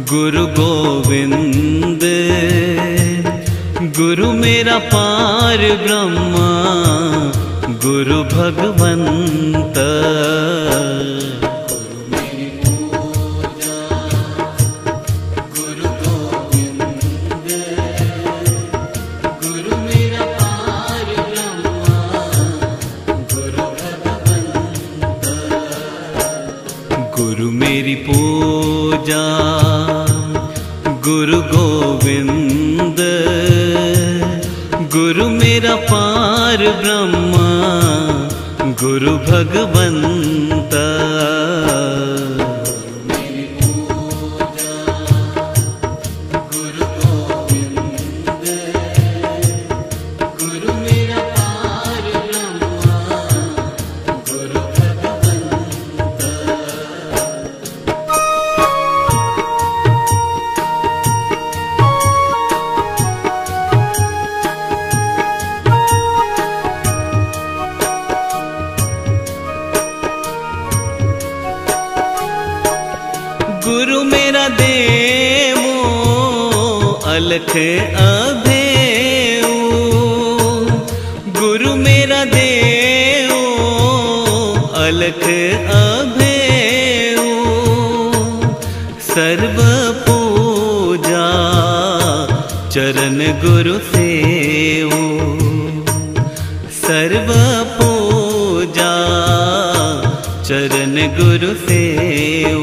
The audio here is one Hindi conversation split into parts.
गुरु गोविंद गुरु मेरा पार ब्रह्म गुरु भगवंत। गुरु मेरी पूजा गुरु गोविंद गुरु मेरा पार ब्रह्म गुरु भगवंत। गुरु मेरा देवो अलख अभेऊ गुरु मेरा देवो अलख अभेऊ सर्व पूजा चरण गुरु सेऊ सर्व पूजा चरण गुरु सेऊ।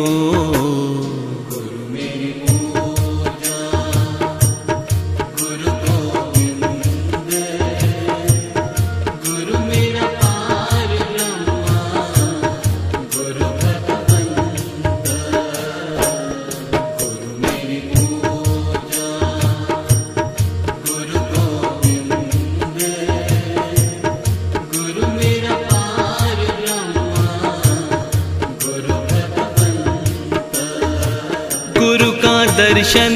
गुरु का दर्शन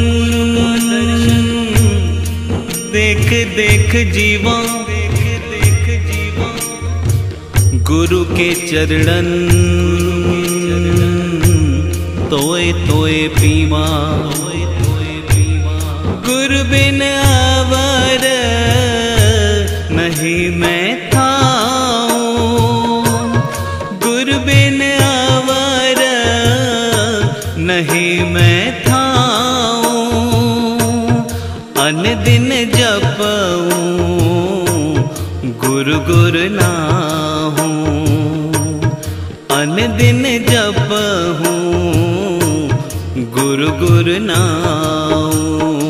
देख देख जीवा गुरु के चरणन तोए तोए पीवा गुरु बिन अवर नहीं मैं थाऊं गुरु बिन अवर नहीं मैं थाऊं अन दिन जपऊं गुरु गुरु नाहूं अन दिन जपऊं गुरु गुरु नाहूं।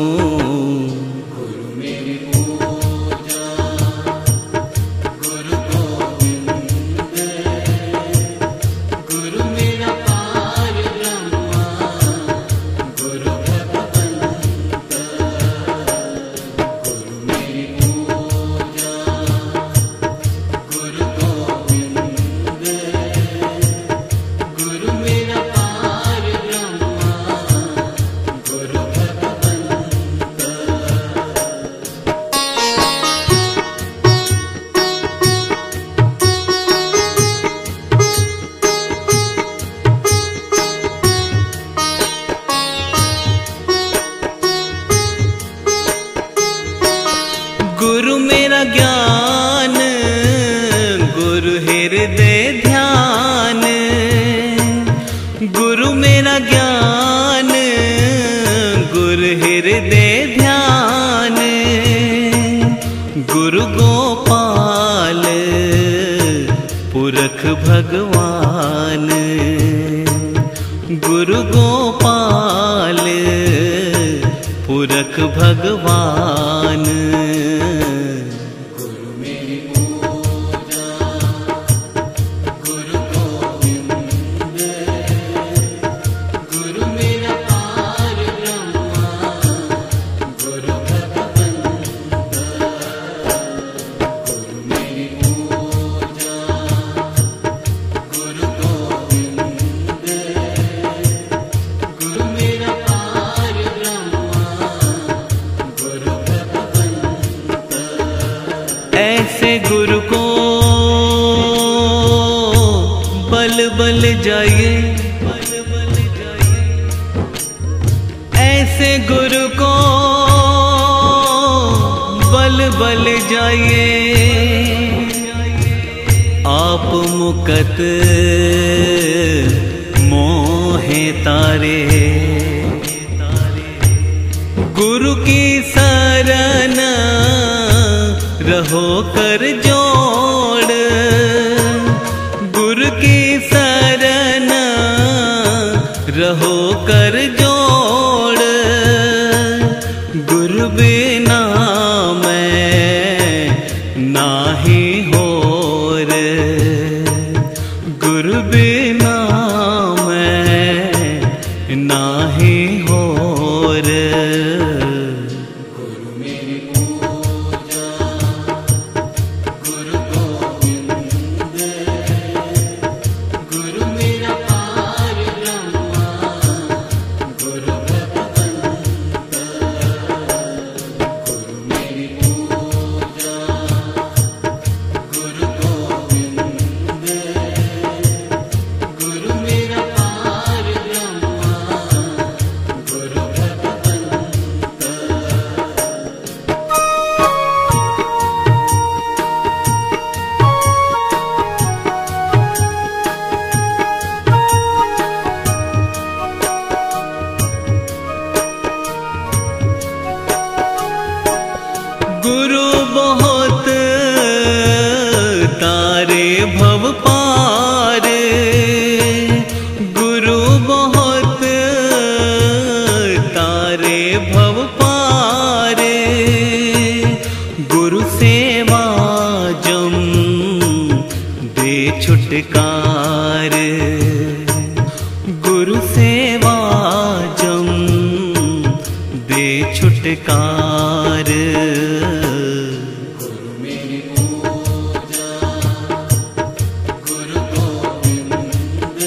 गुरु मेरा ज्ञान गुरु हृदय ध्यान गुरु मेरा ज्ञान गुरु हृदय ध्यान गुरु गोपाल पुरख भगवान गुरु गोपाल पुरख भगवान। ऐसे गुरु को बल बल जाइए कैसे गुरु को बल बल जाइए, आप मुकत मोहे तारे। गुरु की शरण रहो कर जोड़, गुरु की शरण रहो कर जोड़। गुरु बिना मैं नाही होर, गुरु बिना मैं नाही होर। गुरु मेरी पूजा गुरु गोविंद, गुरु मेरा पार ब्रह्मा, गुरु भगवंत। गुरु मेरी पूजा गुरु गोविंद, गुरु मेरा पार ब्रह्मा, गुरु भगवंत। गुरु बहुत तारे भव पार, गुरु बहुत तारे भव पार। गुरु सेवा जम दे छुटकार, गुरु सेवा जम दे छुटकार। गुरु मेरी पूजा गुरु गोविंद,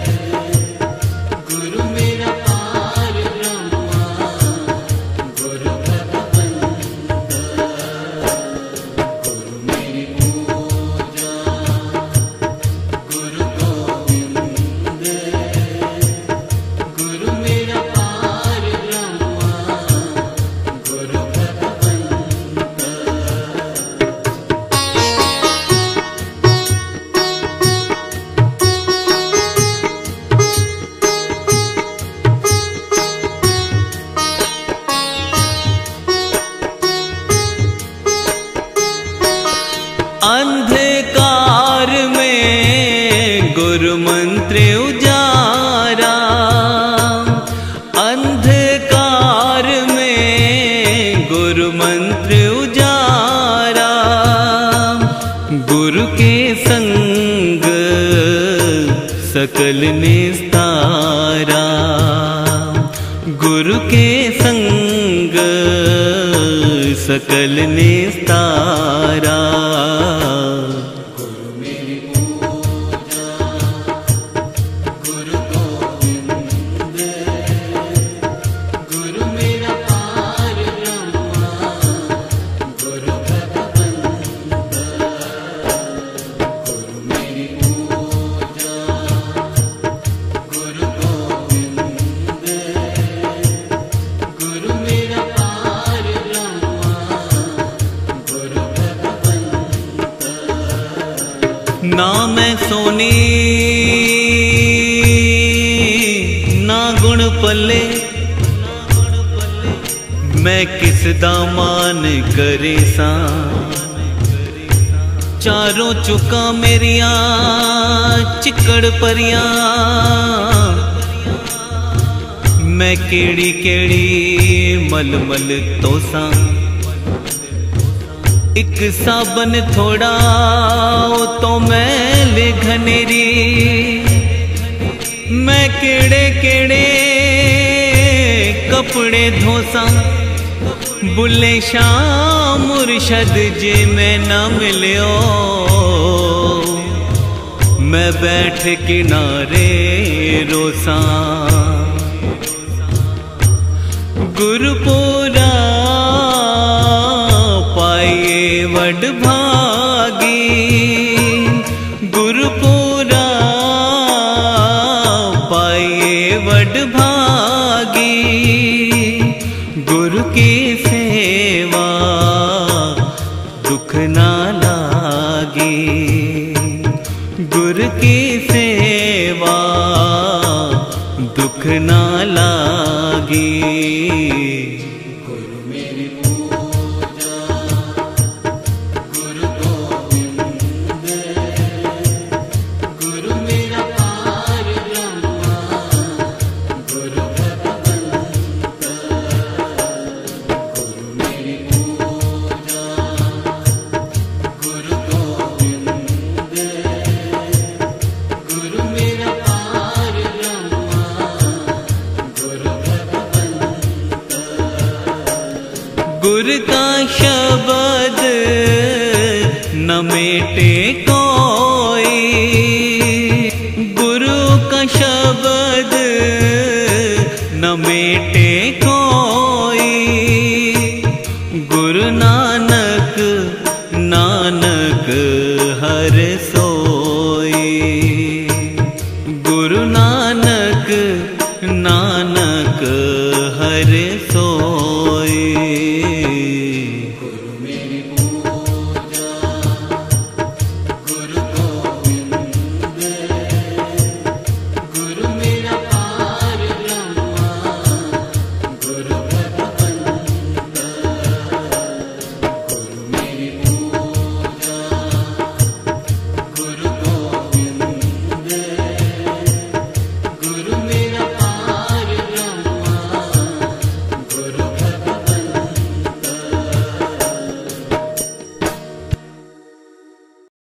गुरु मेरा पार ब्रह्मा, गुरु भगवंत। गुरु मेरी पूजा गुरु गोविंद, गुरु मेरा पार ब्रह्मा, गुरु भगवंत। अंधकार में गुरु मंत्र उजारा, अंधकार में गुरु मंत्र उजारा। गुरु के संग सकल निस्तारा, गुरु के संग सकल निस्तारा। गुरु मेरी पूजा गुरु गोविंद, गुरु मेरा पार ब्रह्मा, गुरु भगवंत। गुरु मेरी पूजा गुरु गोविंद, गुरु मेरा पार ब्रह्मा, गुरु भगवंत। ना मैं सोनी ना गुण पल्ले, मैं किस दामान करे सा। चारों चुका मेरिया चिकड़ परिया, मैं केड़ी केड़ी मलमल तोसा। एक साबन थोड़ा तो मैल घनेरी, मैं केड़े केड़े कपड़े धोसा। बुले शाह मुर्शद जे मैं न मिलियो, मैं बैठ किनारे रोसा। गुरुपुरा पाइए वड भागी, गुरुपुरा पाइए वड भागी। ना लागी। गुरु मेरी पूजा गुरु गोविंद, गुरु मेरा पार ब्रह्मा गुरु भगवंत। गुरु मेरी पूजा गुरु गोविंद, गुरु मेरा पार ब्रह्मा गुरु भगवंत। गुरु का शब्द न मेटे कोई, गुरु का शब्द न मेटे कोई। गुरु नानक नानक हर सोई, गुरु नानक नानक हर सोई।